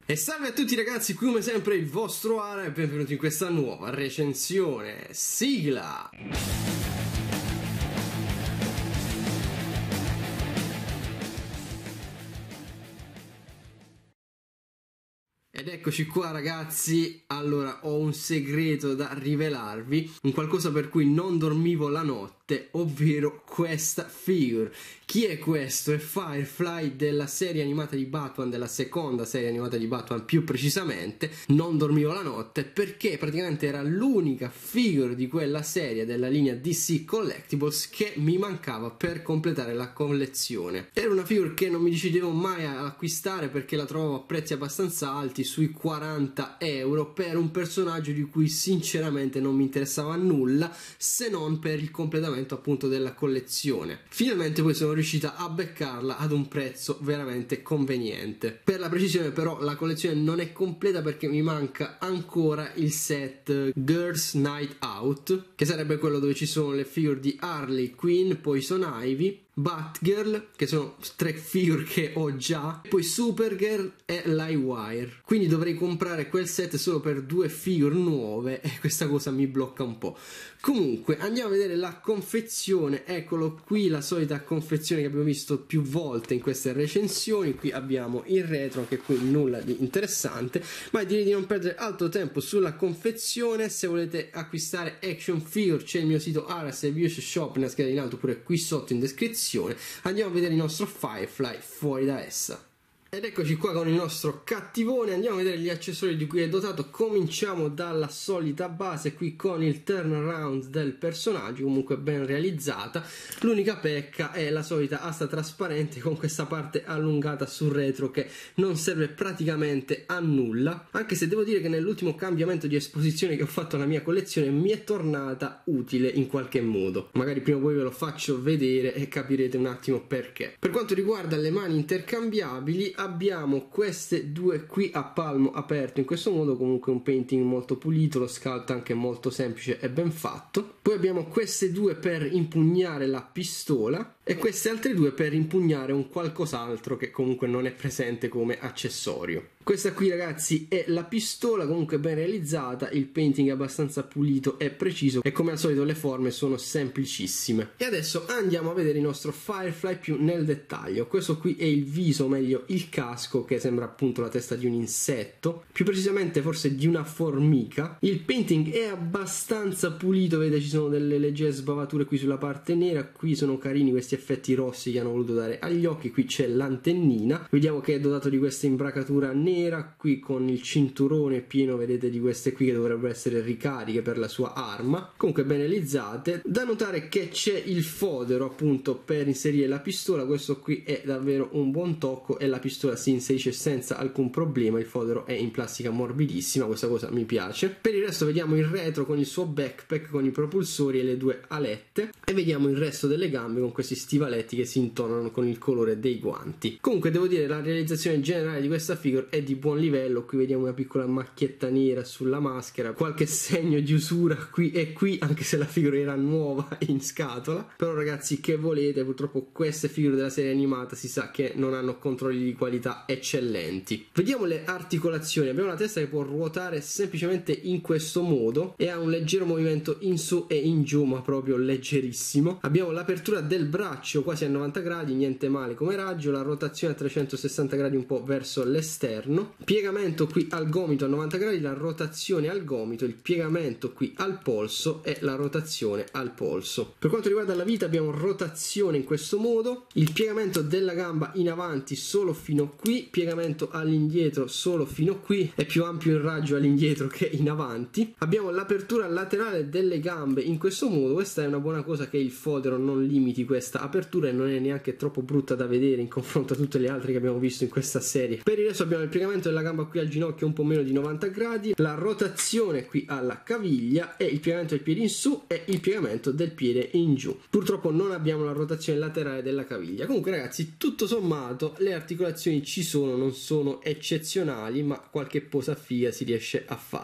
E salve a tutti ragazzi, qui come sempre il vostro Ara e benvenuti in questa nuova recensione. Sigla! Ed eccoci qua ragazzi, allora ho un segreto da rivelarvi, un qualcosa per cui non dormivo la notte, ovvero questa figure. Chi è questo? È Firefly della serie animata di Batman, della seconda serie animata di Batman più precisamente. Non dormivo la notte perché praticamente era l'unica figure di quella serie della linea DC Collectibles che mi mancava per completare la collezione. Era una figure che non mi decidevo mai a acquistare perché la trovavo a prezzi abbastanza alti, sui 40 euro, per un personaggio di cui sinceramente non mi interessava nulla se non per il completamento appunto della collezione. Finalmente poi sono riuscita a beccarla ad un prezzo veramente conveniente. Per la precisione però la collezione non è completa perché mi manca ancora il set Girls Night Out, che sarebbe quello dove ci sono le figure di Harley Quinn, Poison Ivy, Batgirl, che sono tre figure che ho già, e poi Supergirl e Livewire. Quindi dovrei comprare quel set solo per due figure nuove e questa cosa mi blocca un po'. Comunque andiamo a vedere la confezione. Eccolo qui, la solita confezione che abbiamo visto più volte in queste recensioni. Qui abbiamo il retro, anche qui nulla di interessante, ma direi di non perdere altro tempo sulla confezione. Se volete acquistare action figure c'è il mio sito Aras Reviews Shop nella scheda in alto, oppure qui sotto in descrizione. Andiamo a vedere il nostro Firefly fuori da essa. Ed eccoci qua con il nostro cattivone. Andiamo a vedere gli accessori di cui è dotato. Cominciamo dalla solita base qui con il turnaround del personaggio, comunque ben realizzata. L'unica pecca è la solita asta trasparente con questa parte allungata sul retro che non serve praticamente a nulla, anche se devo dire che nell'ultimo cambiamento di esposizione che ho fatto alla mia collezione mi è tornata utile in qualche modo. Magari prima o poi ve lo faccio vedere e capirete un attimo perché. Per quanto riguarda le mani intercambiabili, abbiamo queste due qui a palmo aperto in questo modo, comunque un painting molto pulito, lo sculpt anche molto semplice e ben fatto. Poi abbiamo queste due per impugnare la pistola e queste altre due per impugnare un qualcos'altro che comunque non è presente come accessorio. Questa qui ragazzi è la pistola, comunque ben realizzata, il painting è abbastanza pulito e preciso e come al solito le forme sono semplicissime. E adesso andiamo a vedere il nostro Firefly più nel dettaglio. Questo qui è il viso, o meglio il casco, che sembra appunto la testa di un insetto, più precisamente forse di una formica. Il painting è abbastanza pulito, vedete ci sono delle leggere sbavature qui sulla parte nera, qui sono carini questi effetti rossi che hanno voluto dare agli occhi, qui c'è l'antennina, vediamo che è dotato di questa imbracatura nera, qui con il cinturone pieno, vedete, di queste qui che dovrebbero essere ricariche per la sua arma, comunque ben realizzate. Da notare che c'è il fodero appunto per inserire la pistola, questo qui è davvero un buon tocco e la pistola si inserisce senza alcun problema, il fodero è in plastica morbidissima, questa cosa mi piace. Per il resto vediamo il retro con il suo backpack con i propulsori e le due alette e vediamo il resto delle gambe con questi stivaletti che si intonano con il colore dei guanti. Comunque devo dire la realizzazione generale di questa figure è di buon livello. Qui vediamo una piccola macchietta nera sulla maschera, qualche segno di usura qui e qui, anche se la figura era nuova in scatola. Però ragazzi, che volete, purtroppo queste figure della serie animata si sa che non hanno controlli di qualità eccellenti. Vediamo le articolazioni. Abbiamo la testa che può ruotare semplicemente in questo modo e ha un leggero movimento in su e in giù, ma proprio leggerissimo. Abbiamo l'apertura del braccio quasi a 90 gradi, niente male come raggio, la rotazione a 360 gradi un po' verso l'esterno, piegamento qui al gomito a 90 gradi, la rotazione al gomito, il piegamento qui al polso e la rotazione al polso. Per quanto riguarda la vita abbiamo rotazione in questo modo, il piegamento della gamba in avanti solo fino qui, piegamento all'indietro solo fino qui, è più ampio il raggio all'indietro che in avanti. Abbiamo l'apertura laterale delle gambe in questo modo, questa è una buona cosa che il fodero non limiti questa apertura e non è neanche troppo brutta da vedere in confronto a tutte le altre che abbiamo visto in questa serie. Per il resto abbiamo il piegamento della gamba qui al ginocchio un po' meno di 90 gradi, la rotazione qui alla caviglia e il piegamento del piede in su e il piegamento del piede in giù. Purtroppo non abbiamo la rotazione laterale della caviglia. Comunque ragazzi, tutto sommato le articolazioni ci sono, non sono eccezionali, ma qualche posa figa si riesce a fare.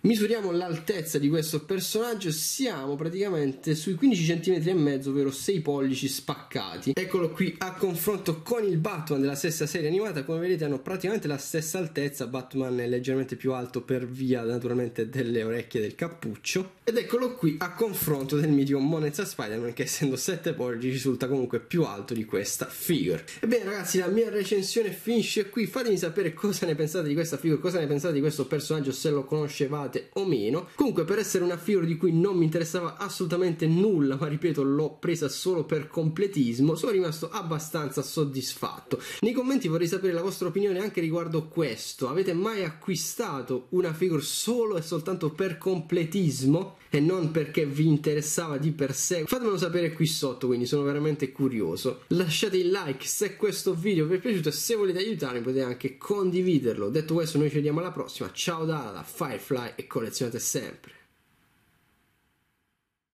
Misuriamo l'altezza di questo personaggio, siamo praticamente sui 15 cm e mezzo, ovvero 6 pollici spaccati. Eccolo qui a confronto con il Batman della stessa serie animata, come vedete hanno praticamente la stessa altezza. Batman è leggermente più alto per via naturalmente delle orecchie e del cappuccio. Ed eccolo qui a confronto del mitico Monezza Spider-Man, che essendo 7 pollici risulta comunque più alto di questa figure. Ebbene ragazzi, la mia recensione finisce qui. Fatemi sapere cosa ne pensate di questa figure, cosa ne pensate di questo personaggio, se lo conoscevate o meno. Comunque, per essere una figure di cui non mi interessava assolutamente nulla, ma ripeto l'ho presa solo per completismo, sono rimasto abbastanza soddisfatto. Nei commenti vorrei sapere la vostra opinione anche riguardo questo. Avete mai acquistato una figure solo e soltanto per completismo e non perché vi interessava di per sé? Fatemelo sapere qui sotto, quindi sono veramente curioso. Lasciate il like se questo video vi è piaciuto e se volete aiutarmi potete anche condividerlo. Detto questo, noi ci vediamo alla prossima. Ciao da Firefly e collezionate sempre.